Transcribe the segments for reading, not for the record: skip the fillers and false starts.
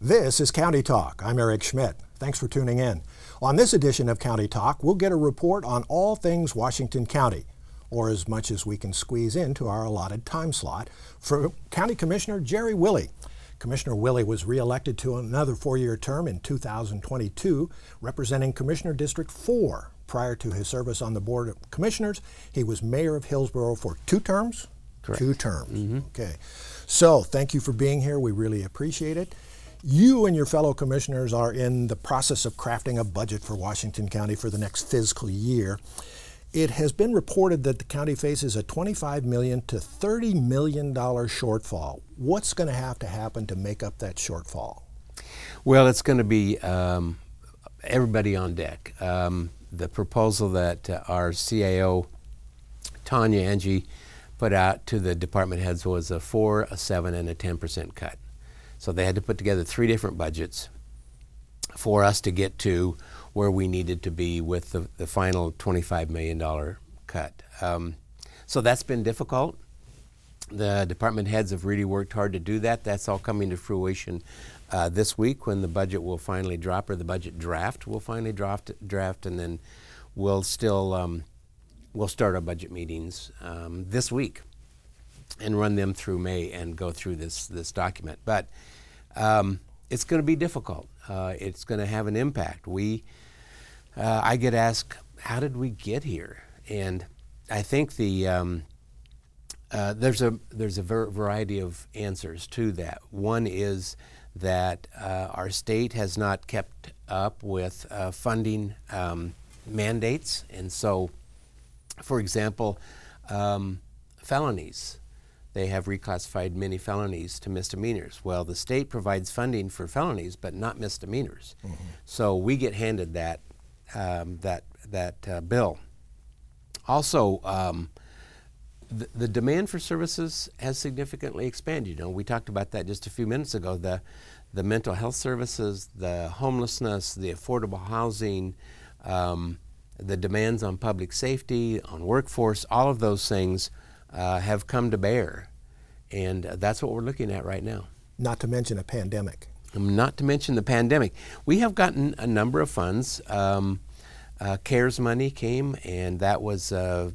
This is County Talk. I'm Eric Schmidt. Thanks for tuning in. On this edition of County Talk, we'll get a report on all things Washington County, or as much as we can squeeze into our allotted time slot, for County Commissioner Jerry Willey. Commissioner Willey was re-elected to another four-year term in 2022, representing Commissioner District 4. Prior to his service on the Board of Commissioners, he was mayor of Hillsborough for two terms? Correct. 2 terms. Okay. So thank you for being here. We really appreciate it. You and your fellow commissioners are in the process of crafting a budget for Washington County for the next fiscal year. It has been reported that the county faces a $25 million to $30 million shortfall. What's going to have to happen to make up that shortfall? Well, it's going to be everybody on deck. The proposal that our CAO, Tanya Angie, put out to the department heads was a 4%, a 7%, and a 10% cut. So they had to put together 3 different budgets for us to get to where we needed to be with the final $25 million cut. So that's been difficult. The department heads have really worked hard to do that. That's all coming to fruition this week when the budget will finally drop, or the budget draft will finally draft, and then we'll still we'll start our budget meetings this week and run them through May and go through this document. But it's going to be difficult. It's going to have an impact. I get asked, how did we get here? And I think there's a variety of answers to that. One is that our state has not kept up with funding mandates, and so, for example, felonies. They have reclassified many felonies to misdemeanors. Well, the state provides funding for felonies, but not misdemeanors. So we get handed that bill. Also, the demand for services has significantly expanded. You know, we talked about that just a few minutes ago. The mental health services, the homelessness, the affordable housing, the demands on public safety, on workforce, all of those things have come to bear, and that's what we're looking at right now. Not to mention a pandemic. Not to mention the pandemic. We have gotten a number of funds. CARES money came, and that was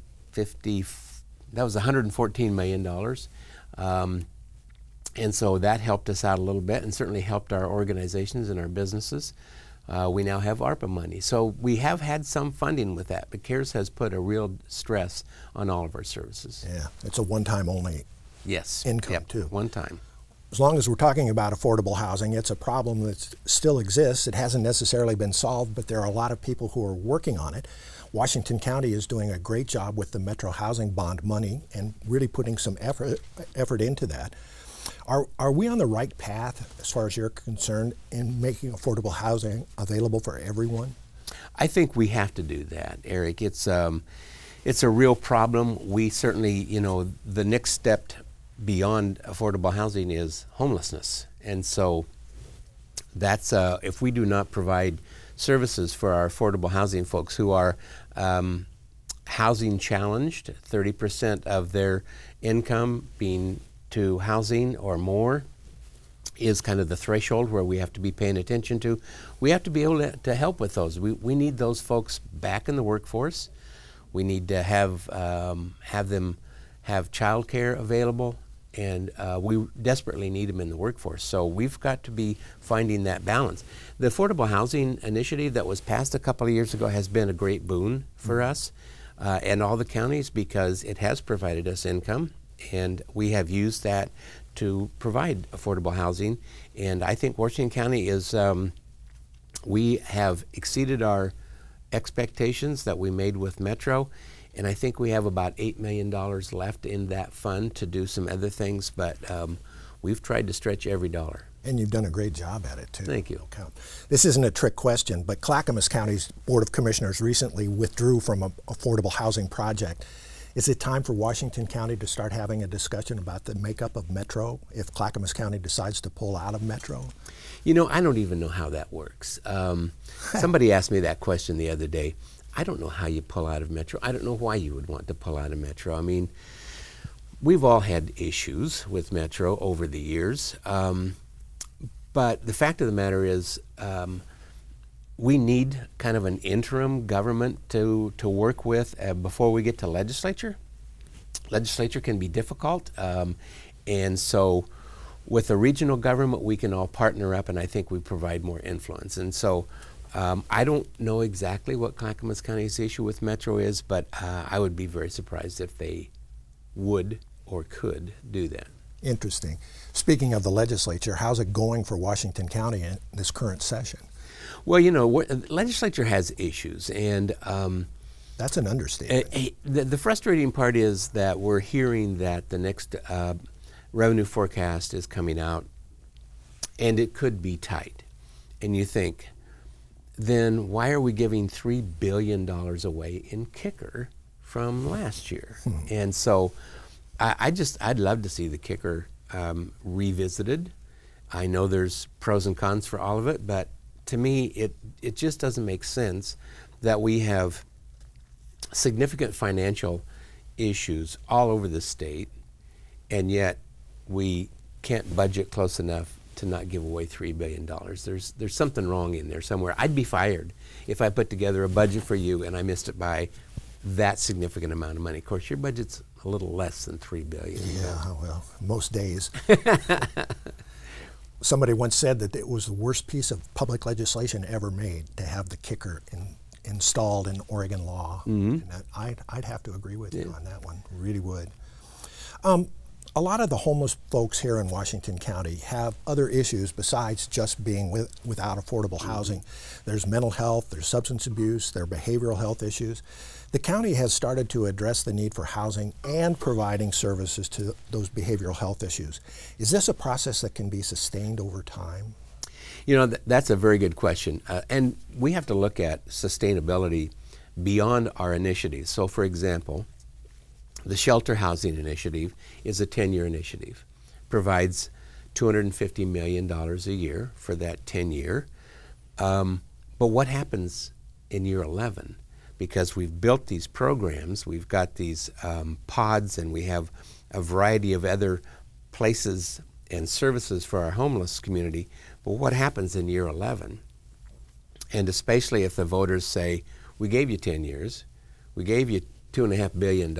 $114 million. And so that helped us out a little bit and certainly helped our organizations and our businesses. We now have ARPA money. So we have had some funding with that, but CARES has put a real stress on all of our services. Yeah, it's a one-time only income too. One time. As long as we're talking about affordable housing, it's a problem that still exists. It hasn't necessarily been solved, but there are a lot of people who are working on it. Washington County is doing a great job with the Metro Housing Bond money and really putting some effort into that. Are we on the right path, as far as you're concerned, in making affordable housing available for everyone? I think we have to do that, Eric. It's a real problem. We certainly, you know, the next step beyond affordable housing is homelessness. And so that's, if we do not provide services for our affordable housing folks who are housing challenged, 30% of their income being to housing or more is kind of the threshold where we have to be paying attention to. We have to be able to help with those. We need those folks back in the workforce. We need to have them have child care available, and we desperately need them in the workforce. So we've got to be finding that balance. The Affordable Housing Initiative that was passed a couple of years ago has been a great boon for us and all the counties, because it has provided us income, and we have used that to provide affordable housing. And I think Washington County is, we have exceeded our expectations that we made with Metro, and I think we have about $8 million left in that fund to do some other things, but we've tried to stretch every dollar. And you've done a great job at it, too. Thank you. Okay. This isn't a trick question, but Clackamas County's Board of Commissioners recently withdrew from an affordable housing project. Is it time for Washington County to start having a discussion about the makeup of Metro if Clackamas County decides to pull out of Metro? You know, I don't even know how that works. Somebody asked me that question the other day. I don't know how you pull out of Metro. I don't know why you would want to pull out of Metro. I mean, we've all had issues with Metro over the years. But the fact of the matter is, we need kind of an interim government to work with before we get to legislature. Legislature can be difficult, and so with a regional government, we can all partner up, and I think we provide more influence. And so I don't know exactly what Clackamas County's issue with Metro is, but I would be very surprised if they would or could do that. Interesting. Speaking of the legislature, how's it going for Washington County in this current session? Well, you know, the legislature has issues, and that's an understatement. The frustrating part is that we're hearing that the next revenue forecast is coming out, and it could be tight. And you think, then why are we giving $3 billion away in kicker from last year? And so I'd love to see the kicker revisited. I know there's pros and cons for all of it, but to me, it just doesn't make sense that we have significant financial issues all over the state, and yet we can't budget close enough to not give away $3 billion. There's something wrong in there somewhere. I'd be fired if I put together a budget for you and I missed it by that significant amount of money. Of course, your budget's a little less than $3 billion. Yeah, well, most days. Somebody once said that it was the worst piece of public legislation ever made to have the kicker installed in Oregon law. And I'd have to agree with you on that one, really would. A lot of the homeless folks here in Washington County have other issues besides just being without affordable housing. There's mental health, there's substance abuse, there are behavioral health issues. The county has started to address the need for housing and providing services to those behavioral health issues. Is this a process that can be sustained over time? You know, that's a very good question. And we have to look at sustainability beyond our initiatives. So, for example, the Shelter Housing Initiative is a 10-year initiative. Provides $250 million a year for that 10-year. But what happens in year 11? Because we've built these programs, we've got these pods, and we have a variety of other places and services for our homeless community. But what happens in year 11? And especially if the voters say, we gave you 10 years, we gave you $2.5 billion,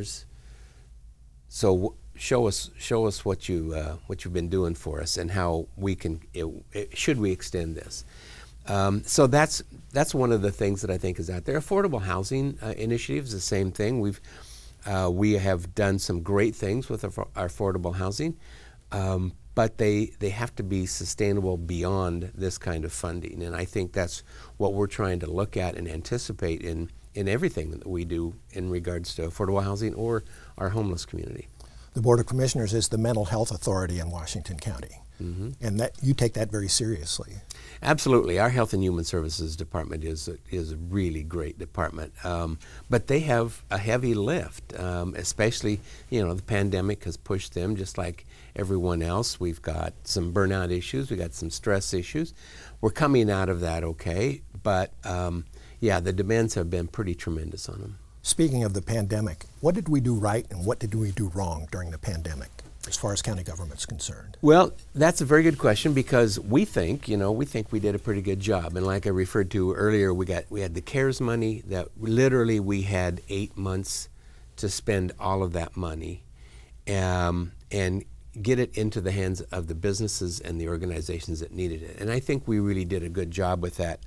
so show us what you've been doing for us and how we can, should we extend this? So that's one of the things that I think is out there. Affordable housing initiatives, the same thing. We have done some great things with our affordable housing, but they have to be sustainable beyond this kind of funding. And I think that's what we're trying to look at and anticipate in everything that we do in regards to affordable housing or our homeless community. The Board of Commissioners is the mental health authority in Washington County, and that you take that very seriously. Absolutely. Our Health and Human Services Department is a really great department, but they have a heavy lift, especially, you know, the pandemic has pushed them just like everyone else. We've got some burnout issues, we've got some stress issues. We're coming out of that okay, but yeah, the demands have been pretty tremendous on them. Speaking of the pandemic, what did we do right and what did we do wrong during the pandemic as far as county government's concerned? Well, that's a very good question because we think we did a pretty good job. And like I referred to earlier, we had the CARES money that literally we had 8 months to spend all of that money and get it into the hands of the businesses and the organizations that needed it. And I think we really did a good job with that.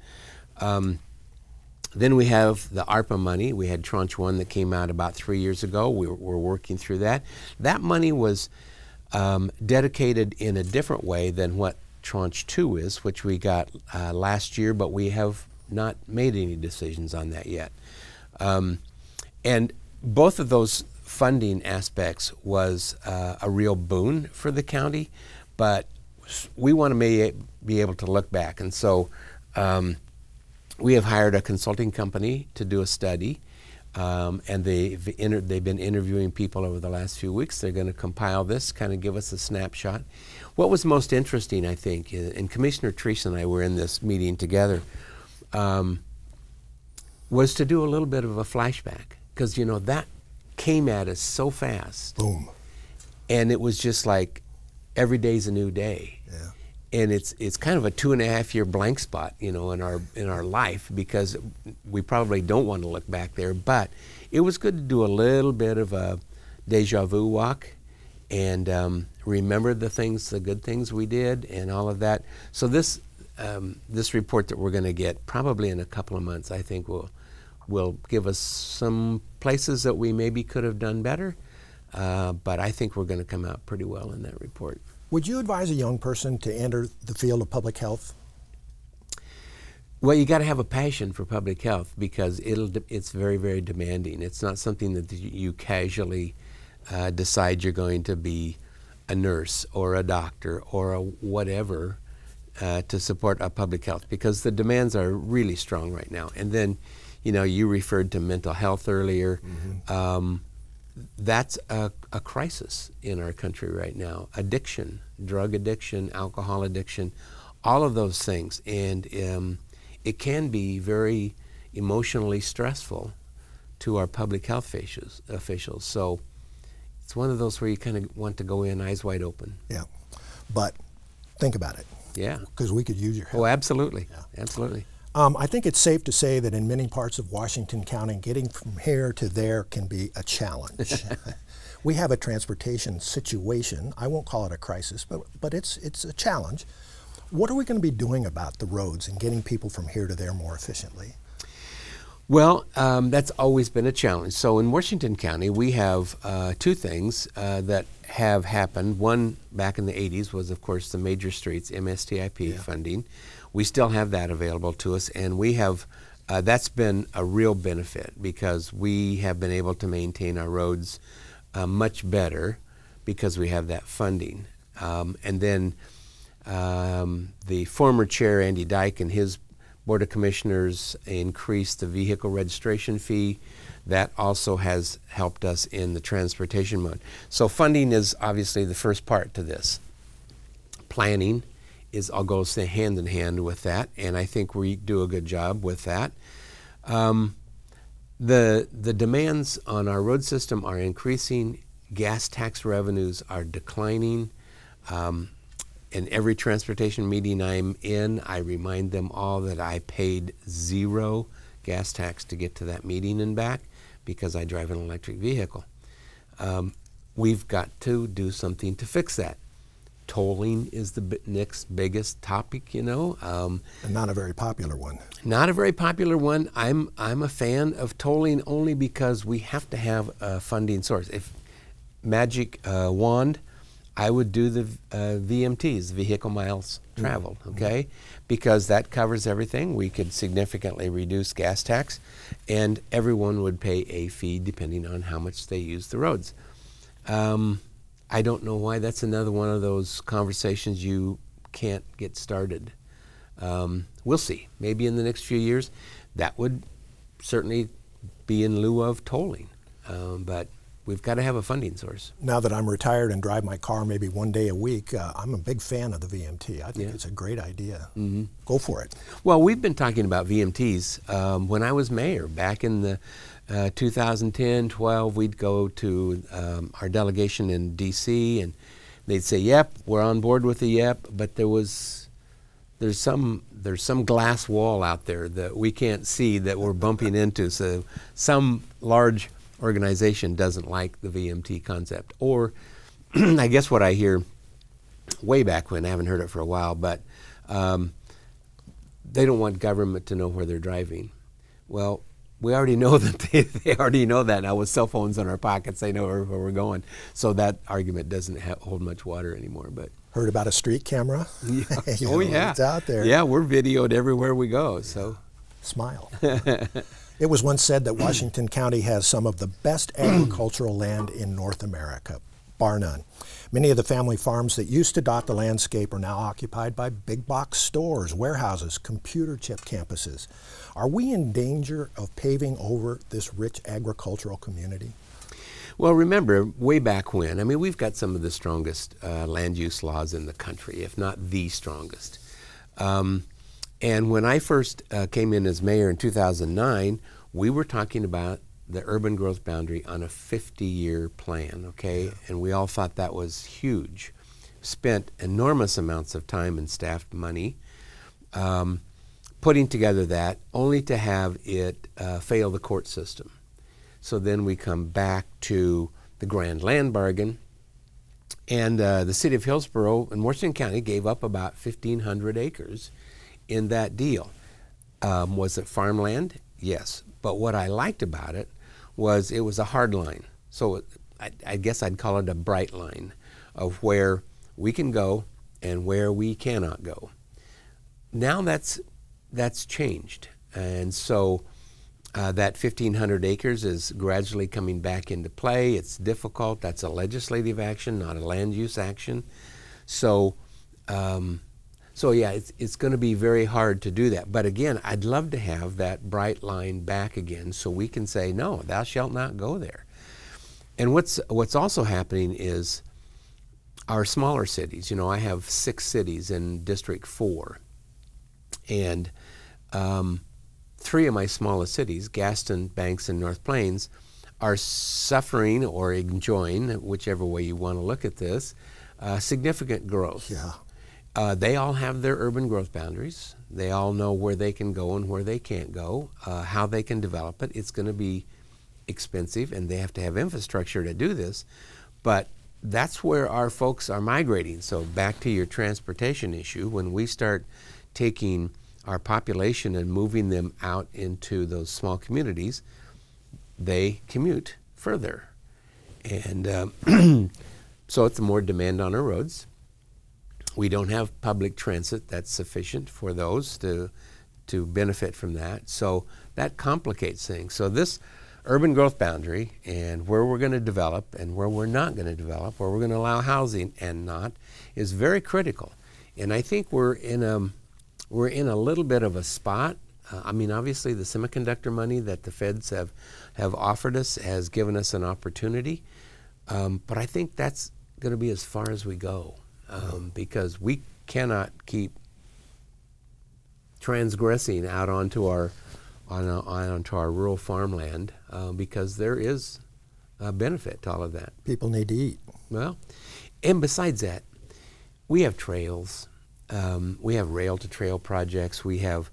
Then we have the ARPA money. We had Tranche 1 that came out about 3 years ago. We're working through that. That money was dedicated in a different way than what Tranche 2 is, which we got last year, but we have not made any decisions on that yet. And both of those funding aspects was a real boon for the county, but we want to be able to look back. And so we have hired a consulting company to do a study, and they've been interviewing people over the last few weeks. They're going to compile this, kind of give us a snapshot. What was most interesting, I think, and Commissioner Teresa and I were in this meeting together, was to do a little bit of a flashback, because, you know, that came at us so fast. Boom. And it was just like every day's a new day. Yeah. and it's kind of a 2.5-year blank spot, you know, in our life, because we probably don't want to look back there. But it was good to do a little bit of a deja vu walk and remember the good things we did and all of that. So this report that we're going to get probably in a couple of months, I think will give us some places that we maybe could have done better. But I think we're going to come out pretty well in that report. Would you advise a young person to enter the field of public health? Well, you got to have a passion for public health, because it's very, very demanding. It's not something that you casually decide you're going to be a nurse or a doctor or a whatever to support our public health, because the demands are really strong right now. And then, you know, you referred to mental health earlier. Mm-hmm. That's a crisis in our country right now. Addiction, drug addiction, alcohol addiction, all of those things. And it can be very emotionally stressful to our public health officials. So it's one of those where you kind of want to go in eyes wide open. Yeah, but think about it. Yeah. Because we could use your help. Oh, absolutely. Yeah. Absolutely. I think it's safe to say that in many parts of Washington County, getting from here to there can be a challenge. We have a transportation situation. I won't call it a crisis, but it's a challenge. What are we going to be doing about the roads and getting people from here to there more efficiently? Well, that's always been a challenge. So in Washington County, we have two things that have happened. One, back in the 80s, was, of course, the Major Streets MSTIP funding. We still have that available to us, and we have that's been a real benefit, because we have been able to maintain our roads much better because we have that funding. And then the former chair, Andy Dyke, and his Board of Commissioners increased the vehicle registration fee. That also has helped us in the transportation mode. So funding is obviously the first part to this. Planning goes hand in hand with that, and I think we do a good job with that. The demands on our road system are increasing. Gas tax revenues are declining. In every transportation meeting I'm in, I remind them all that I paid 0 gas tax to get to that meeting and back, because I drive an electric vehicle. We've got to do something to fix that. Tolling is the next biggest topic, you know. And not a very popular one. Not a very popular one. I'm a fan of tolling only because we have to have a funding source. If magic wand, I would do the VMTs, vehicle miles traveled, okay? Because that covers everything. We could significantly reduce gas tax, and everyone would pay a fee depending on how much they use the roads. I don't know why that's another one of those conversations you can't get started. We'll see. Maybe in the next few years, that would certainly be in lieu of tolling. But we've got to have a funding source. Now that I'm retired and drive my car maybe one day a week, I'm a big fan of the VMT. I think it's a great idea. Mm-hmm. Go for it. Well, we've been talking about VMTs. When I was mayor back in the 2010, 12, we'd go to our delegation in D.C. and they'd say, "Yep, we're on board with the yep," but there's some glass wall out there that we can't see that we're bumping into. So some large organization doesn't like the VMT concept. Or I guess what I hear way back when, I haven't heard it for a while, but they don't want government to know where they're driving. Well, we already know that they already know that now. With cell phones in our pockets, they know where we're going. So that argument doesn't hold much water anymore. But heard about a street camera? Yeah. Oh, yeah. It's out there. Yeah, we're videoed everywhere we go. So smile. It was once said that Washington County has some of the best agricultural land in North America, bar none. Many of the family farms that used to dot the landscape are now occupied by big box stores, warehouses, computer chip campuses. Are we in danger of paving over this rich agricultural community? Well, remember, way back when, I mean, we've got some of the strongest land use laws in the country, if not the strongest. And when I first came in as mayor in 2009, we were talking about the urban growth boundary on a 50-year plan, okay? And we all thought that was huge. spent enormous amounts of time and staff money putting together that, only to have it fail the court system. So then we come back to the grand land bargain, and the city of Hillsborough and Washington County gave up about 1,500 acres in that deal. Was it farmland? Yes. But what I liked about it was a hard line. So I guess I'd call it a bright line of where we can go and where we cannot go. Now that's changed, and so that 1,500 acres is gradually coming back into play. It's difficult. That's a legislative action, not a land use action. So, yeah, it's going to be very hard to do that. But again, I'd love to have that bright line back again, so we can say, no, thou shalt not go there. And what's also happening is our smaller cities. You know, I have 6 cities in District 4, and 3 of my smallest cities, Gaston, Banks, and North Plains, are suffering or enjoying, whichever way you want to look at this, significant growth. Yeah. They all have their urban growth boundaries. They all know where they can go and where they can't go, how they can develop it. It's going to be expensive, and they have to have infrastructure to do this. But that's where our folks are migrating. So back to your transportation issue, when we start taking our population and moving them out into those small communities, they commute further. And so it's more demand on our roads. We don't have public transit that's sufficient for those to benefit from that. So that complicates things. So this urban growth boundary and where we're going to develop and where we're not going to develop, where we're going to allow housing and not, is very critical. And I think we're in a little bit of a spot. I mean, obviously the semiconductor money that the feds have offered us has given us an opportunity, but I think that's going to be as far as we go, because we cannot keep transgressing out onto our rural farmland, because there is a benefit to all of that. People need to eat. Well, and besides that, we have trails. We have rail-to-trail projects. We have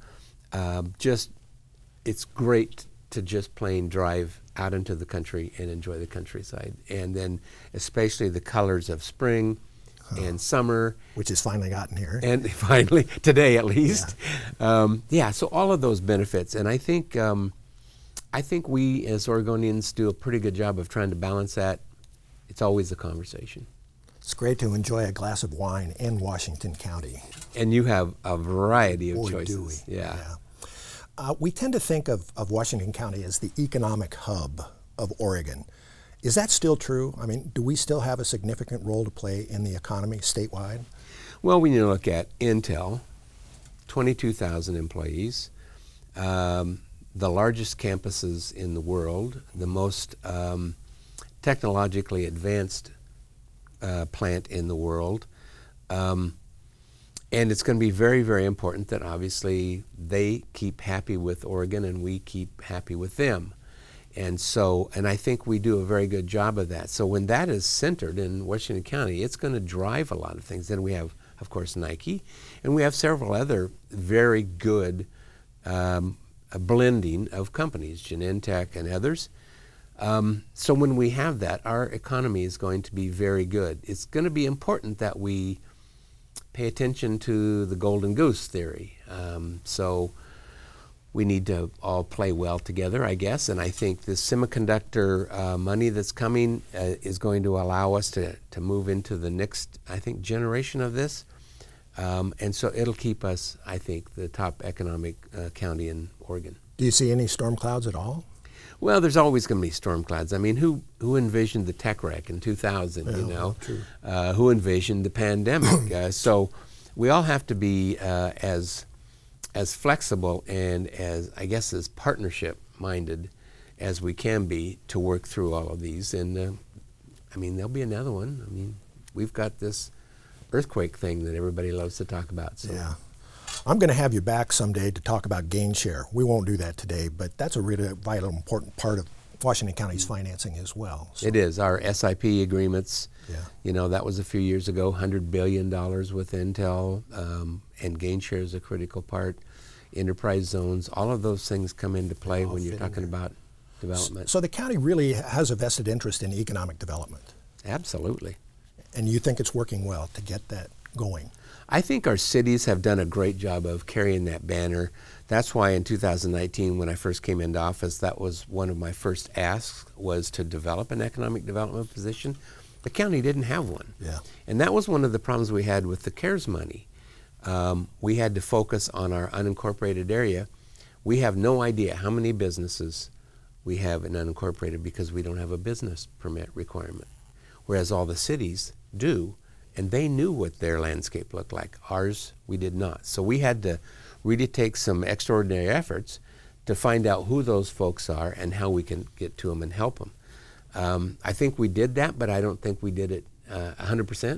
it's great to just plain drive out into the country and enjoy the countryside. And then especially the colors of spring and summer. Which has finally gotten here. And finally, today at least. Yeah, so all of those benefits. And I think we as Oregonians do a pretty good job of trying to balance that. It's always a conversation. It's great to enjoy a glass of wine in Washington County. And you have a variety of choices. Do we. Yeah. We tend to think of Washington County as the economic hub of Oregon. Is that still true? I mean, do we still have a significant role to play in the economy statewide? Well, when you look at Intel, 22,000 employees, the largest campuses in the world, the most technologically advanced plant in the world, and it's going to be very, very important that obviously they keep happy with Oregon and we keep happy with them. And so, and I think we do a very good job of that. So when that is centered in Washington County, it's going to drive a lot of things. Then we have, of course, Nike, and we have several other very good blending of companies, Genentech and others. So when we have that, our economy is going to be very good. It's going to be important that we pay attention to the golden goose theory. So we need to all play well together, I guess, and I think this semiconductor money that's coming is going to allow us to move into the next, I think, generation of this. And so it'll keep us, I think, the top economic county in Oregon. Do you see any storm clouds at all? Well, there's always going to be storm clouds. I mean, who envisioned the tech wreck in 2000, you know? True. Who envisioned the pandemic? So we all have to be as flexible and as, I guess, as partnership-minded as we can be to work through all of these. And, I mean, there'll be another one. I mean, we've got this earthquake thing that everybody loves to talk about. So. Yeah. I'm going to have you back someday to talk about gain share. We won't do that today, but that's a really vital, important part Washington County's financing as well. So. It is. Our SIP agreements, Yeah. you know, that was a few years ago, $100 billion with Intel, and gain share is a critical part. Enterprise zones, all of those things come into play when you're talking about development. So the county really has a vested interest in economic development. Absolutely. And you think it's working well to get that going? I think our cities have done a great job of carrying that banner. That's why in 2019, when I first came into office, that was one of my first asks, was to develop an economic development position. The county didn't have one. Yeah. And that was one of the problems we had with the CARES money. We had to focus on our unincorporated area. We have no idea how many businesses we have in unincorporated because we don't have a business permit requirement, whereas all the cities do, and they knew what their landscape looked like. Ours, we did not. So we had to really take some extraordinary efforts to find out who those folks are and how we can get to them and help them. I think we did that, but I don't think we did it 100%,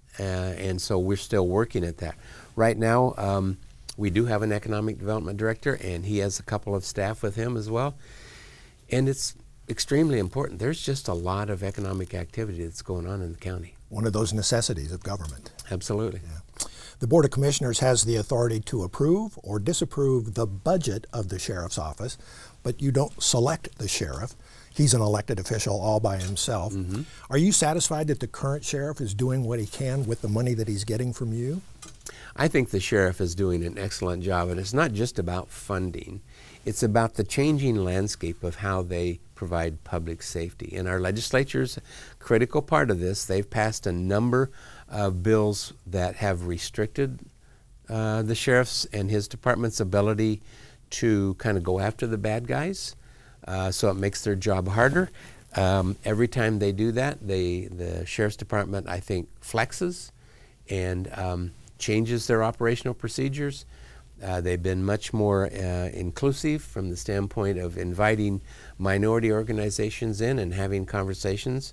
and so we're still working at that. Right now, we do have an economic development director, and he has a couple of staff with him as well, and it's extremely important. There's just a lot of economic activity that's going on in the county. One of those necessities of government. Absolutely. Yeah. The Board of Commissioners has the authority to approve or disapprove the budget of the sheriff's office, but you don't select the sheriff. He's an elected official all by himself. Mm-hmm. Are you satisfied that the current sheriff is doing what he can with the money that he's getting from you? I think the sheriff is doing an excellent job, and it's not just about funding. It's about the changing landscape of how they provide public safety. And our legislature's a critical part of this. They've passed a number of bills that have restricted the sheriff's and his department's ability to kind of go after the bad guys. So it makes their job harder. Every time they do that, the sheriff's department, I think, flexes and changes their operational procedures. They've been much more inclusive from the standpoint of inviting minority organizations in and having conversations.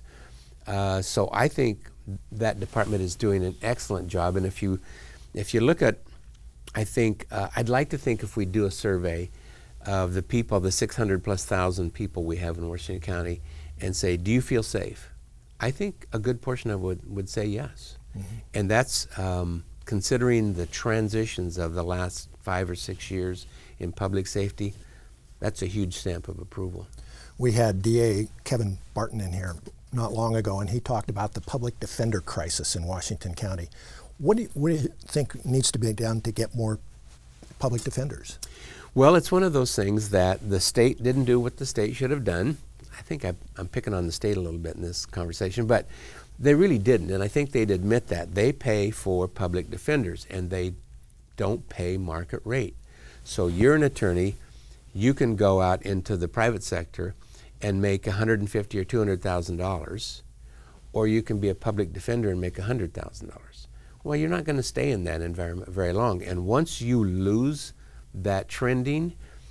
So I think that department is doing an excellent job. And if you look at, I think, I'd like to think if we do a survey of the people, the 600,000+ people we have in Washington County, and say, do you feel safe? I think a good portion of it would say yes. Mm-hmm. And that's considering the transitions of the last 5 or 6 years in public safety. That's a huge stamp of approval. We had DA Kevin Barton in here not long ago, and he talked about the public defender crisis in Washington County. What do you think needs to be done to get more public defenders? Well, it's one of those things that the state didn't do what the state should have done. I think I'm picking on the state a little bit in this conversation, but they really didn't, and I think they'd admit that. They pay for public defenders, and they don't pay market rate. So you're an attorney, you can go out into the private sector and make $150,000 or $200,000, or you can be a public defender and make $100,000. Well, you're not going to stay in that environment very long, and once you lose that trending,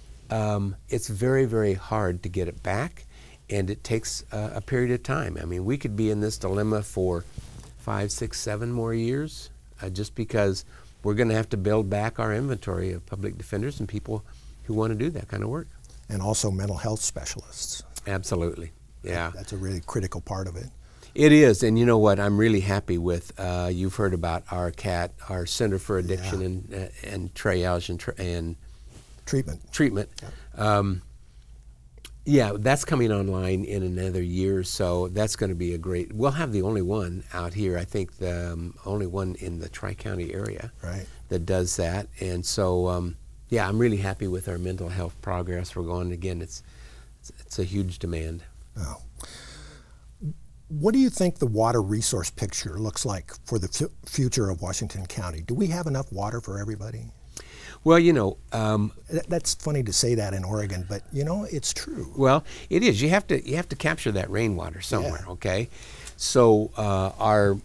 it's very, very hard to get it back, and it takes a period of time. I mean, we could be in this dilemma for 5, 6, 7 more years just because we're going to have to build back our inventory of public defenders and people who want to do that kind of work. And also mental health specialists. Absolutely, yeah. That's a really critical part of it. It is, and you know what, I'm really happy with, you've heard about our CAT, our Center for Addiction and Triage and Treatment. Yeah. Yeah, that's coming online in another year or so. That's going to be a great, we'll have the only one out here, I think the only one in the Tri-County area that does that. And so, yeah, I'm really happy with our mental health progress. We're going, again, it's a huge demand. Oh. What do you think the water resource picture looks like for the future of Washington County? Do we have enough water for everybody? Well, you know, that's funny to say that in Oregon, but you know, it's true. Well, it is. You have to capture that rainwater somewhere. Yeah. Okay, so our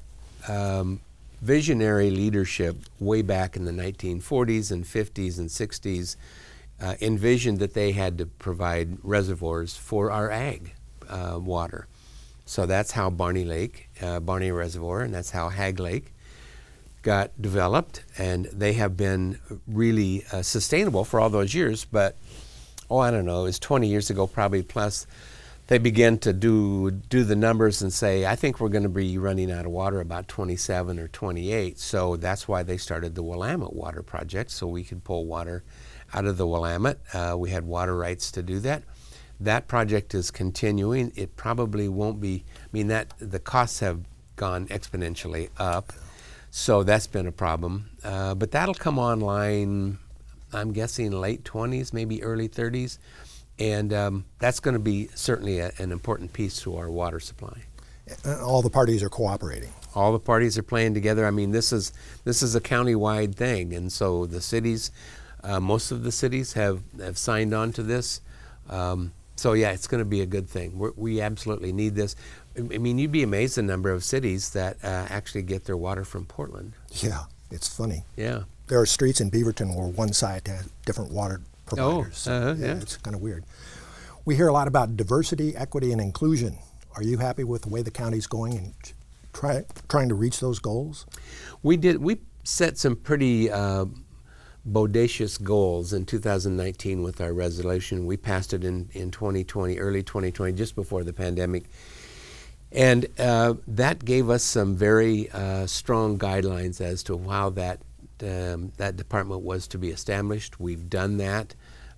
visionary leadership way back in the 1940s and 50s and 60s envisioned that they had to provide reservoirs for our ag water. So that's how Barney Reservoir, and that's how Hag Lake got developed, and they have been really sustainable for all those years. But I don't know, it was 20 years ago probably, plus they began to do the numbers and say, I think we're going to be running out of water about 27 or 28. So that's why they started the Willamette Water Project, so we could pull water out of the Willamette. We had water rights to do that. That project is continuing. It probably won't be, the costs have gone exponentially up, so that's been a problem. But that'll come online, I'm guessing late 20s, maybe early 30s. And that's going to be certainly an important piece to our water supply. All the parties are cooperating. All the parties are playing together. This is a county-wide thing, and so the cities, most of the cities have signed on to this. So yeah, it's going to be a good thing. We absolutely need this. You'd be amazed the number of cities that actually get their water from Portland. Yeah, it's funny. Yeah. There are streets in Beaverton where one side has different water providers. Oh, yeah, it's kind of weird. We hear a lot about diversity, equity, and inclusion. Are you happy with the way the county's going and trying to reach those goals? We set some pretty bodacious goals in 2019 with our resolution. We passed it in 2020, early 2020, just before the pandemic. And that gave us some very strong guidelines as to how that department was to be established. We've done that.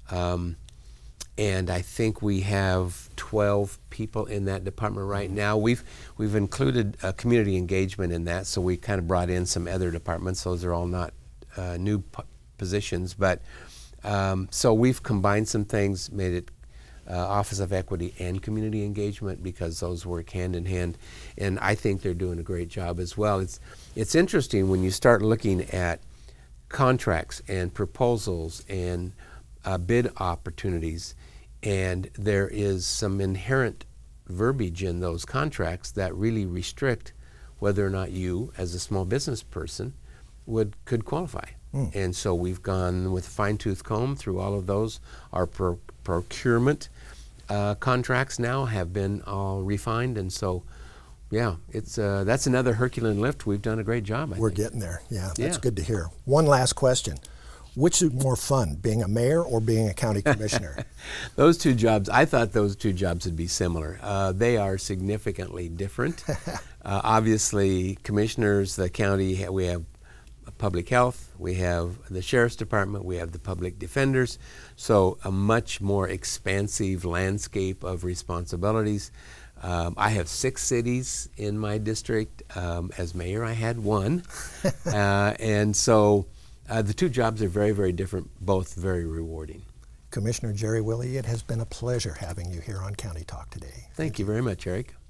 And I think we have 12 people in that department right now. We've included community engagement in that, so we kind of brought in some other departments. Those are all not new positions, but so we've combined some things, made it Office of Equity and Community Engagement, because those work hand in hand, and I think they're doing a great job as well. It's interesting when you start looking at contracts and proposals and bid opportunities, and there is some inherent verbiage in those contracts that really restrict whether or not you, as a small business person, could qualify. And so we've gone with a fine-tooth comb through all of those. Our procurement contracts now have been all refined, and so yeah, that's another Herculean lift. We've done a great job, I We're think. getting there. Yeah, that's good to hear. One last question. Which is more fun, being a mayor or being a county commissioner? Those two jobs, I thought those two jobs would be similar. They are significantly different. Obviously, commissioners, the county, we have public health, we have the sheriff's department, we have the public defenders, so a much more expansive landscape of responsibilities. I have 6 cities in my district. As mayor, I had 1. And so the two jobs are very, very different, both very rewarding. Commissioner Jerry Willey, it has been a pleasure having you here on County Talk today. Thank you very much, Eric.